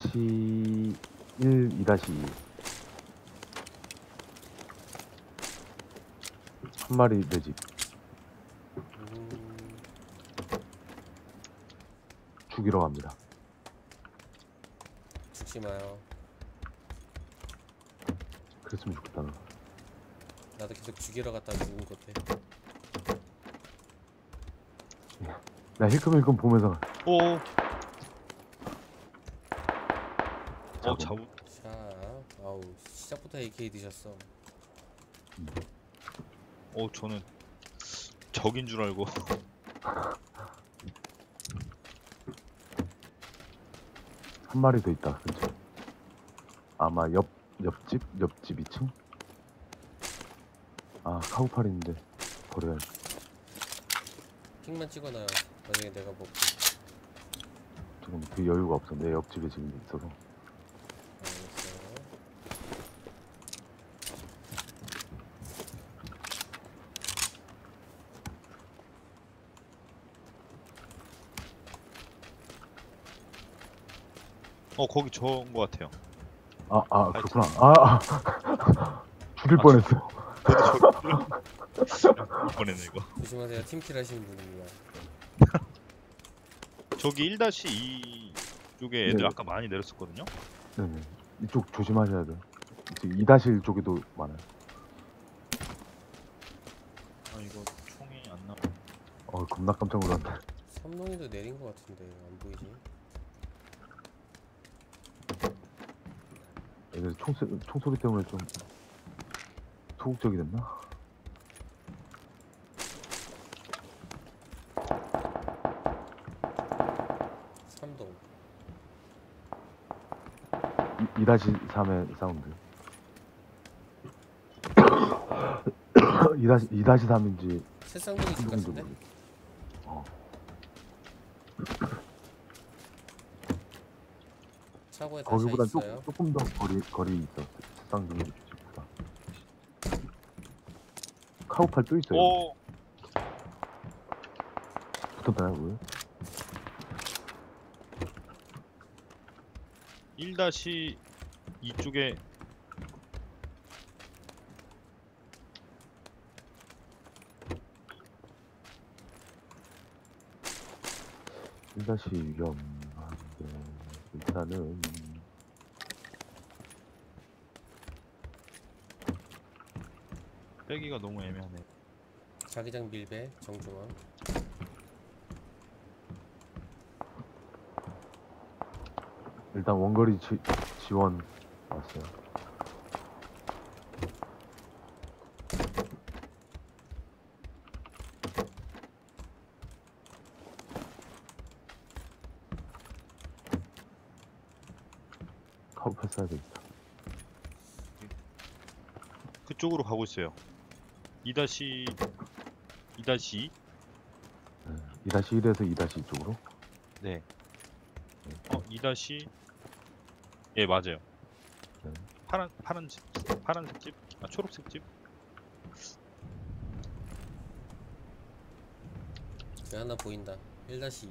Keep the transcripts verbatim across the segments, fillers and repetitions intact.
일, 이 다시 이. 한 마리 내 집. 음, 죽이러 갑니다. 죽지 마요. 그랬으면 좋겠다. 나도 계속 죽이러 갔다 죽은 것 같아. 나 힐끔힐끔 보면서 오. 자고. 어 자우. 자, 아우 시작부터 에이케이 드셨어. 어 저는 적인 줄 알고. 한 마리 더 있다. 근처. 아마 옆 옆집 옆집 이 층. 아 카우팔인데 버려야지. 픽만 찍어놔요. 나중에 내가 먹고. 지금 그 여유가 없어. 내 옆집에 지금 있어서. 알겠어요. 어 거기 저인 것 같아요. 아, 아, 그렇구나. 아, 아. 죽일 아, 뻔했어. 저도 저기 뻔했네 이거. 조심하세요. 팀킬 하시는 분입니다. 저기 일 이 쪽에 애들 네. 아까 많이 내렸었거든요. 네네. 이쪽 조심하셔야 돼. 이 다시 일 쪽에도 많아요. 아 이거 총이 안 나와. 어, 겁나 깜짝 놀랐네. 삼동이도 내린 것 같은데 안 보이지? 애들 총소, 총소리 때문에 좀 소극적이 됐나? 삼동. 이 다시 삼의 사운드. 이 다시 이 다시 삼인지 새쌍둥이 집 삼인지 같은데? 모르겠어. 어, 차고에 다시 거기보다 있어요. 조금 더 거리 거리 있어. 쌍둥이 집보다. 카우팔 또 있어요. 오. 붙었나요, 왜? 일 이 쪽에 일 다시 위험한데 일단은 빼기가 너무 애매하네. 자기장 밀배 정중앙. 일단 원거리 지, 지원 왔어요. 카우팔 써야 되겠다. 그쪽으로 가고 있어요. 이 다시 이 다시 네. 이 다시 일에서 이 다시 이 쪽으로. 네. 어 이 다시 예 맞아요. 네. 파란 파란 집 파란색 집, 아 초록색 집. 그 하나 보인다. 일 다시 이.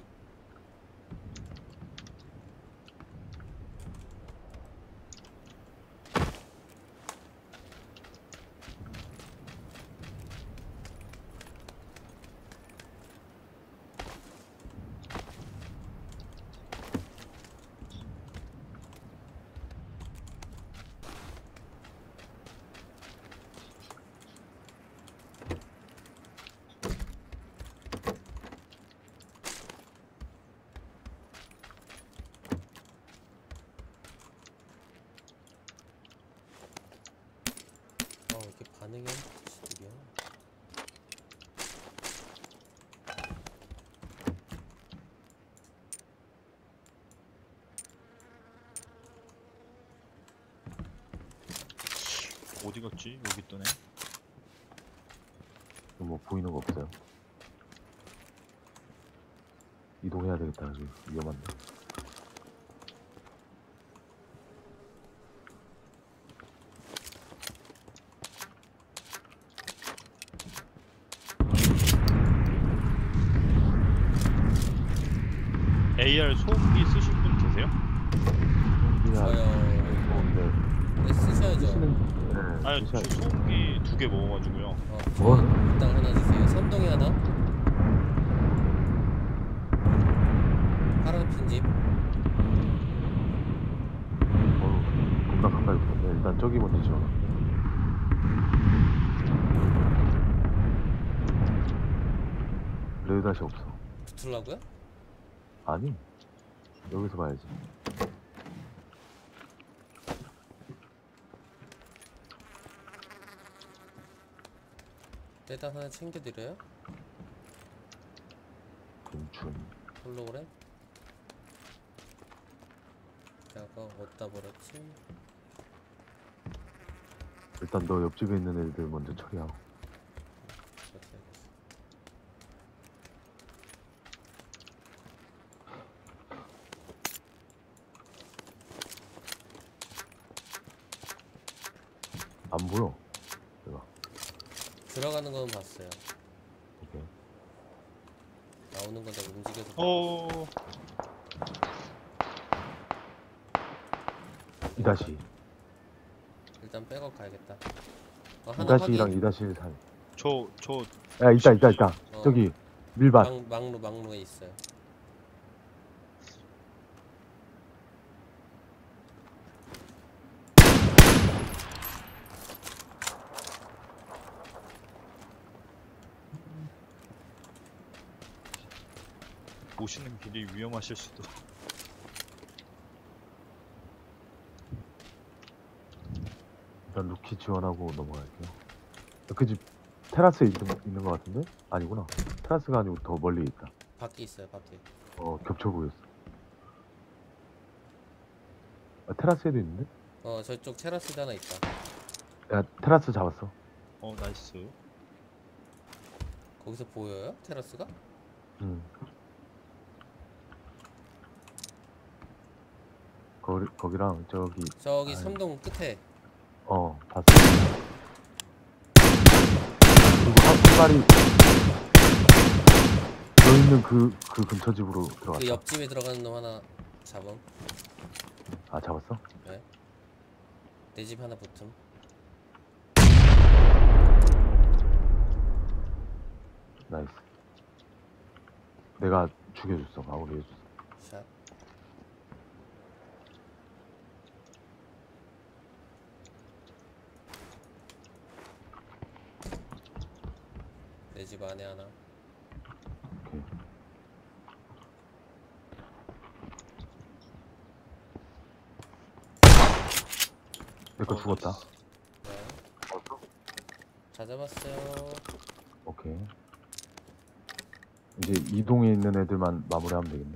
어 이렇게 반응이 느려. 어디 갔지? 여기 있더네. 뭐 보이는 거 없어요. 이동해야 되겠다. 여기 위험한데. 에이알 소음기 쓰신 분 계세요? 저요. 네. 네, 쓰셔야죠. 쓰시는 네, 아니 저 쓰셔야 소음기 두 개 먹어가지고요. 어, 뭐? 저 일단 하나 주세요. 삼동에 하나. 파란 핀집. 어, 겁나 가까이 붙었네. 일단 저기 먼저 지워. 레드다시 없어. 붙으려고요? 아니, 여기서 봐야지. 일단 하나 챙겨드려요. 곤충. 홀로그램. 내가 어디다 버렸지? 일단 너 옆집에 있는 애들 먼저 처리하고. 이렇게 해야겠어. 안 보여. 내가. 들어가는 건 봤어요. 오케이. 나오는 건 내가 움직여서. 어 이다시. 일단 백업 가야겠다. 어, 하나 이다시랑 확인. 이다시 일 살. 저 저 야, 있다, 있다, 있다. 어. 저기, 밀밭. 막, 막루 막루에 있어요. 오시는 길이 위험하실 수도. 일단 루키 지원하고 넘어갈게요. 그 집 테라스에 있는, 있는 것 같은데? 아니구나. 테라스가 아니고 더 멀리 있다. 밖에 있어요. 밖에. 어, 겹쳐 보였어. 아, 테라스에도 있는데? 어 저쪽 테라스에 하나 있다. 야, 테라스 잡았어. 어 나이스. 거기서 보여요? 테라스가? 응. 거기, 거기랑 저기, 저기 아이. 삼동 끝에. 어, 봤어. 그리고 한, 한 마리 들어있는 그, 그 근처 집으로 들어갔다. 그 옆집에 들어가는 놈 하나 잡음. 아, 잡았어? 네. 내 집 하나 붙음. 나이스. 내가 죽여줬어. 마무리 해줬어. 샷. 내 집 안에 하나. 오케이. 내 거 어, 죽었다. 나이스. 네. 다 잡았어요. 오케이. 이제 이동에 있는 애들만 마무리하면 되겠네.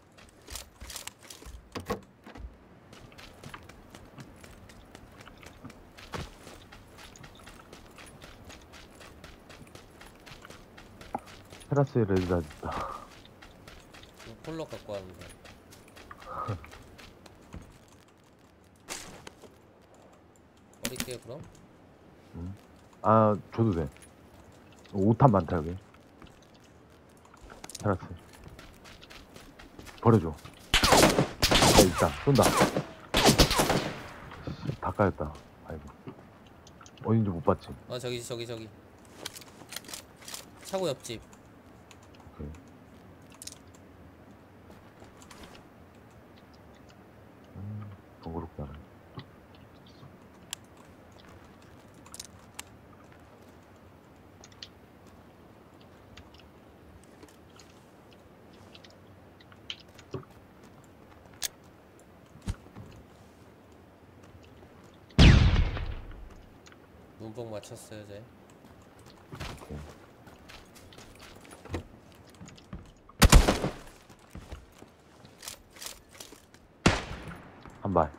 테라스에 레드다 있다. 이거 콜러 갖고 왔는데. 버릴게요 그럼. 아, 줘도 돼. 오탄 많다, 여기. 테라스. 버려줘. 아, 있다. 쏜다. 씨, 다 까였다. 아이고. 어딘지 못 봤지. 어 저기 저기 저기. 차고 옆집. 오케이. 음, 번거롭게 하네. 문복 맞췄어요 제. 오케이. 한 발.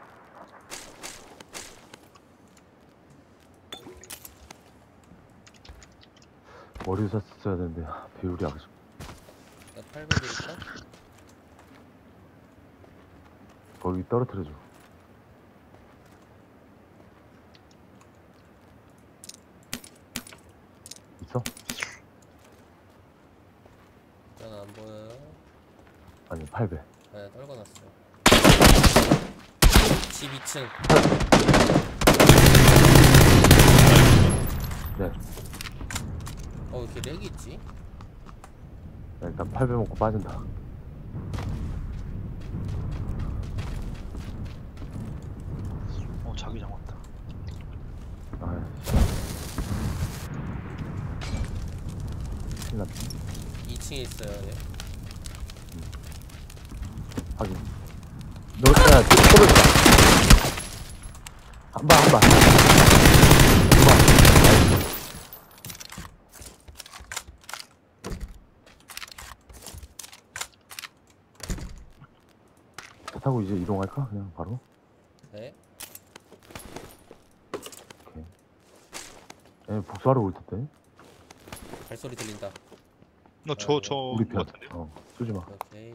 머리 샀어야 되는데 아, 배율이 아쉽. 나 팔 배 드릴까? 거기 떨어뜨려줘. 있어? 저는 안 보여요. 아니 팔 배. 네 떨궈놨어요. 층. 네. 어, 왜 이렇게 렉이 있지? 일단 팔 배 먹고 빠진다. 어 자기장 왔다. 아이씨. 큰일 났다. 이 층에 있어요, 예. 확인. 너, 야, 떨어졌다. 한 방, 한 방. 한 방. 나이스. 차 타고 이제 이동할까? 그냥 바로? 네. 오케이. 예, 복수하러 올 텐데. 발소리 들린다. 너저 저 우리 것 편. 같은데요? 어, 쏘지 마. 오케이.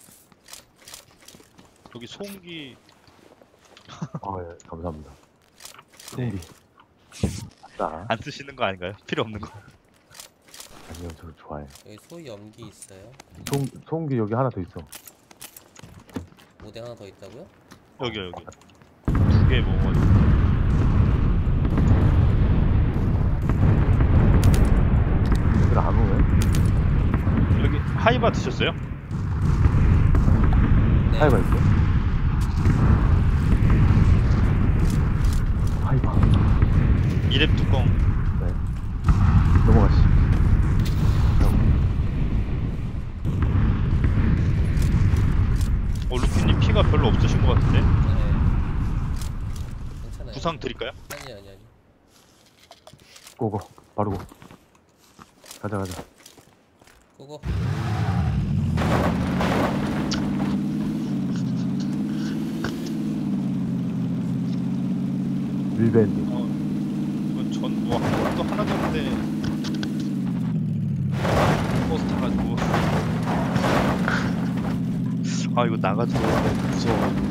여기 소음기 아, 예, 감사합니다. 네. 우리. 아싸. 안 쓰시는 거 아닌가요? 필요 없는 거. 아니요, 저 좋아해. 여기 소염기 있어요. 송, 소음기 여기 하나 더 있어. 오뎅 하나 더 있다고요? 여기 여기 두 개 먹어가지고. 얘들 안 오네? 여기 하이바 드셨어요? 네. 하이바 있어? 하이바. 이랩 뚜껑. 네. 넘어가시. 어 루피님 피가 별로 없으신 것 같은데. 네. 괜찮아요. 구상 드릴까요? 아니 아니 아니. 고고. 바로 고. 가자, 가자. 그거 밀밴드. 어 이건 전뭐 또 하나도 없는데 버스 타가지고. 아 이거 나가지고 무서워가지고.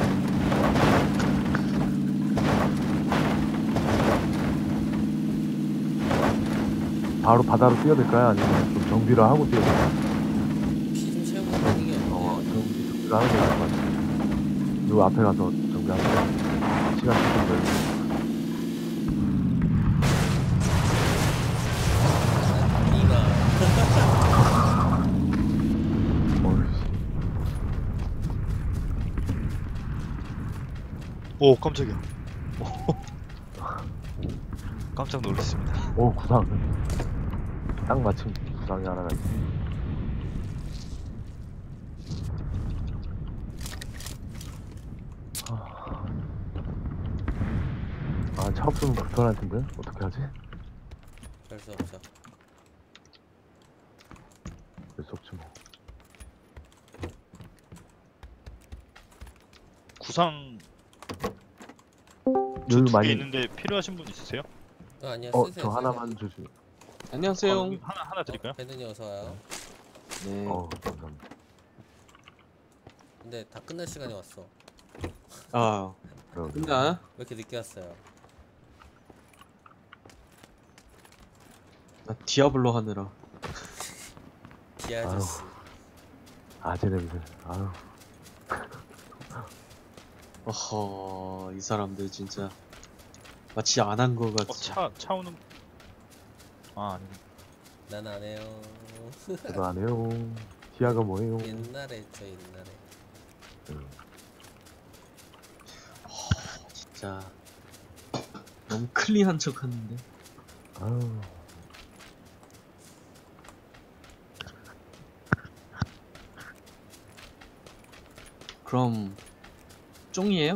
바로 바다로 뛰어들까요? 아니면 좀 정비를 하고 뛰어들까요? 피 좀 채우고 가는 게 어, 없네요. 정비, 정비를 하는 게 나을 것 같아요. 요 앞에 가서 정비하는 거. 시간 조금 더. 이가 어이씨. 오 깜짝이야. 깜짝 놀랐습니다. 오, 구상. 딱 마침 구상이 하나가 있어. 아, 차 없으면 불편할 텐데? 어떻게 하지? 별수 없죠. 될 수 없지 뭐. 구상 여유 저두개 많이. 있는데 필요하신 분 있으세요? 어, 아니야 어, 쓰세요. 저 하나만 주시. 안녕하세요. 어, 하나 하나 드릴까요? 배드님 어서 와요. 네. 어, 감사합니다. 근데 다 끝날 시간에 왔어. 아, 그럼. 끝나? 왜 이렇게 늦게 왔어요? 나 디아블로 하느라. 기 아저씨. 아재 냄새. 아유. 어허, 이 사람들 진짜 마치 안 한 거 같이. 어차 차 오는. 아 아니. 난 안 해요. 저도 안 해요. 티아가 뭐예요? 옛날에 했죠 옛날에. 음. 진짜 너무 클린한 척 하는데. 아유. 그럼 쫑이에요?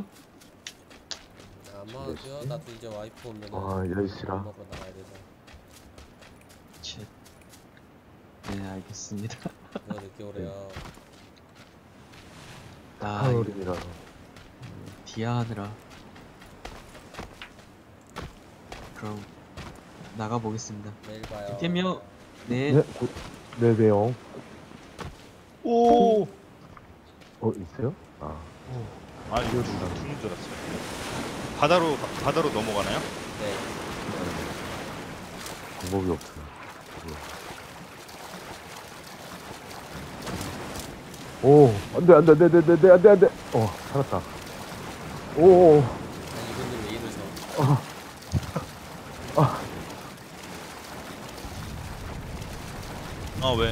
아마도요. 나도 이제 와이프 오면은 와, 열 시라. 밥 먹으러 나가야 돼서. 치. 네, 알겠습니다. 너 늦게 오래요. 아, 하울이라. 디아 하느라. 그럼 나가 보겠습니다. 내일 봐요. 이태명. 네. 네, 고, 네, 네요. 오. 어, 있어요? 아, 아 이거 누가 두는 줄 알았어요. 바다로 바- 바다로 넘어가나요? 네. 방법이 없어요. 오, 안 돼, 안 돼, 안 돼, 안 돼, 안 돼, 안 돼, 안 돼. 어, 살았다. 오. 아니 이분들 왜 이러셔? 어. 아 왜?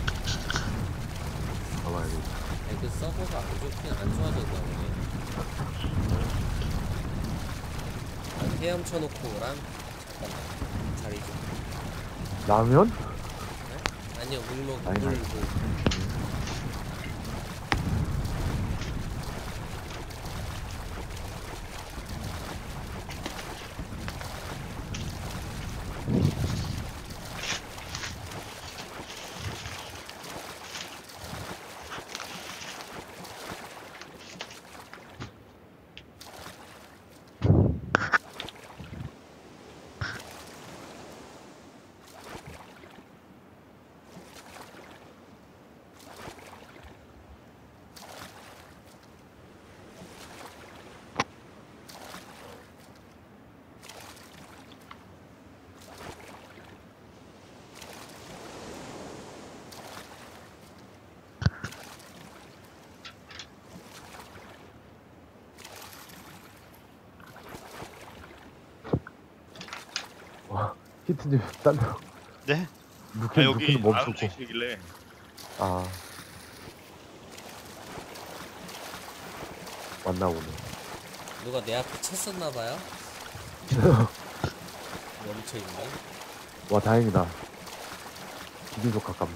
가만히. 아니 그 서버가 안 좋긴 안 좋아졌나 보네. 아니 헤엄쳐 놓고 오랑 잠깐만 자리 좀. 라면? 네? 아니요 물 먹, 아니, 물, 아니. 물. 와, 히트님 딴 데로 네? 루키 아 여기 루키는 안 멈췄고. 움직이길래 아. 왔나 보네. 누가 내 앞에 쳤었나 봐요? 멈춰 있네. 와, 다행이다. 기계속 가깝네.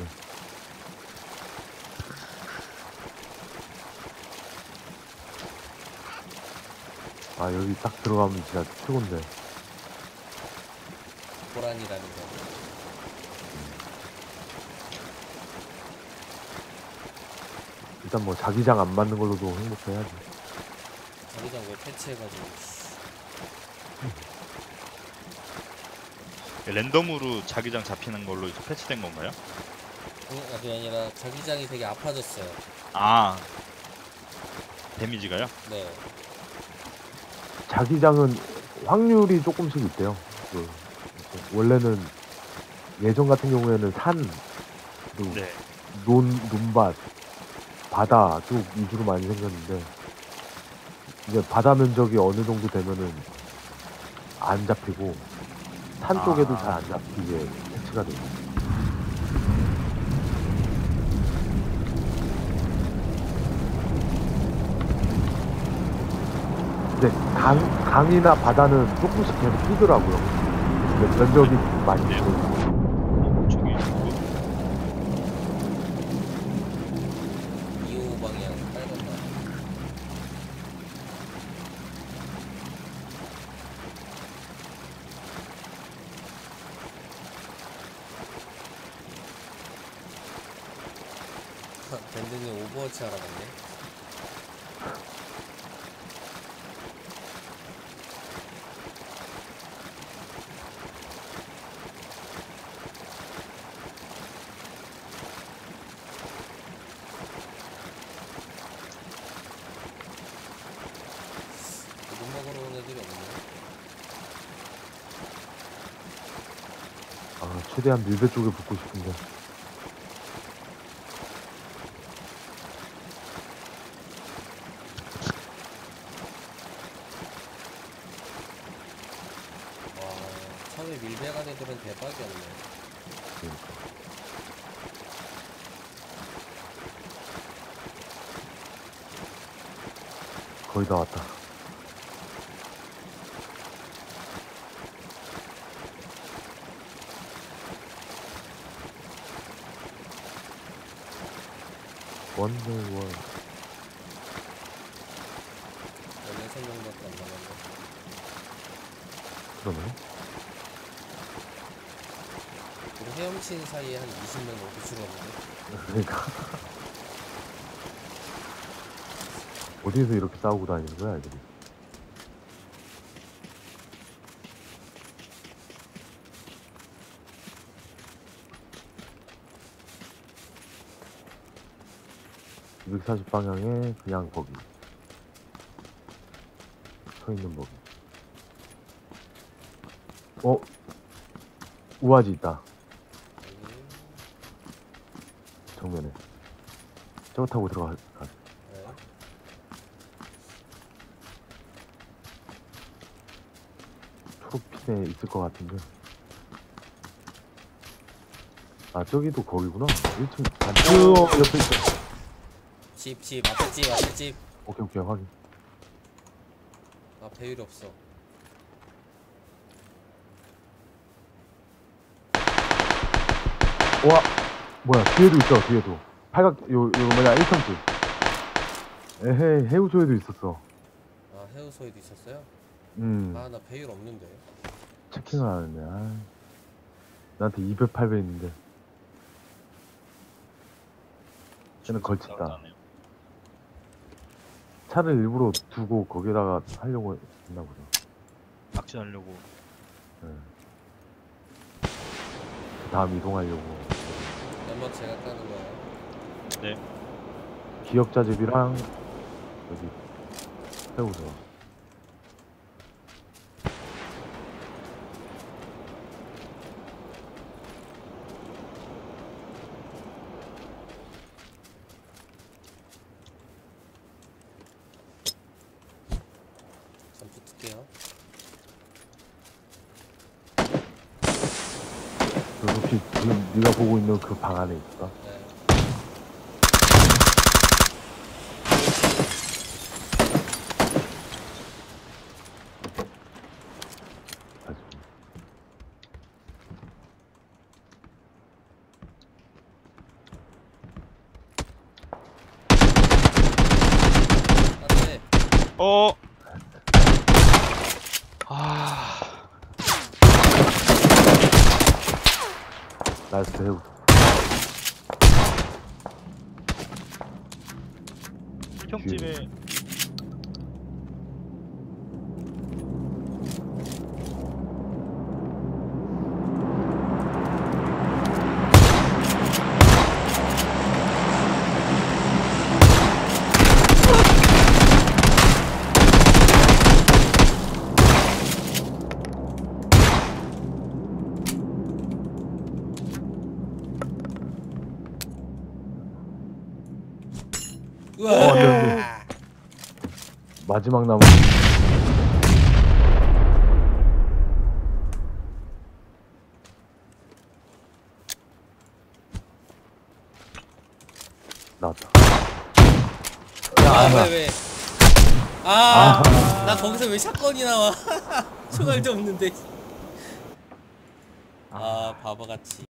아, 여기 딱 들어가면 진짜 최곤데. 고란이라는 거. 일단 뭐 자기장 안 맞는 걸로도 행복해야지. 자기장 왜 패치해가지고. 랜덤으로 자기장 잡히는 걸로 이제 패치된 건가요? 응, 그게 아니라 자기장이 되게 아파졌어요. 아 데미지가요? 네. 자기장은 확률이 조금씩 있대요. 그, 원래는 예전 같은 경우에는 산, 그리고 네. 논, 논밭, 바다 쪽 위주로 많이 생겼는데, 이제 바다 면적이 어느 정도 되면은 안 잡히고, 산 쪽에도 아. 잘 안 잡히게 배치가 돼요. 근데 강, 강이나 바다는 조금씩 계속 뜨더라고요. 근데 면적이 많이 네. 보이고. 저기 뭐, 이 호 방향 빨간 방. 밴드님 오버워치 하러 갔네. 물 먹으러 온 애들이 없네. 아, 최대한 밀배 쪽에 붙고 싶은데. 와, 처음에 밀배간 애들은 대박이었네. 그러니까. 거의 다 왔다. 원데이원. 열여섯 명밖에 안 남았네. 그러네. 우리 헤엄친 사이에 한 이십 명 넘게 죽었는데. 그러니까. 어디에서 이렇게 싸우고 다니는 거야, 애들이? 이백사십 방향에 그냥 거기. 서 있는 거기. 어? 우아지 있다. 여기, 정면에. 저거 타고 들어가. 가. 네. 초록핀에 있을 것 같은데. 아 저기도 거기구나. 일 층 단지 옆에 있어. 집, 집, 앞에 집, 앞에 집. 오케이 오케이 확인. 아, 배율이 없어. 와 뭐야 뒤에도 있어 뒤에도. 팔각 요 요 뭐냐 일 층 집. 에헤이 해우소에도 있었어. 아, 해우소에도 있었어요? 음 아, 나 배율 없는데. 체킹을 하는데. 아, 나한테 이백, 팔백 있는데. 쟤는 걸쳤다. 나가네요. 차를 일부러 두고 거기다가 하려고 했나 보죠. 낚시하려고. 예. 그 다음 이동하려고. 연막 제가 까는 거예요. 네. 기억자 집이랑 여기 해우소. 잠시 뜰게요. 그 혹시 지금 네가 보고 있는 그 방 안에 있을까? 네. 다시. 안 돼. 어. 아, 나이스 해우소. 형집에 우와! 어, 안 돼, 안 돼. 마지막 남은 나왔다. 아, 나. 왜, 왜. 아, 나 거기서 왜 샷건이 나와? 총알도 없는데. 아, 바보같이.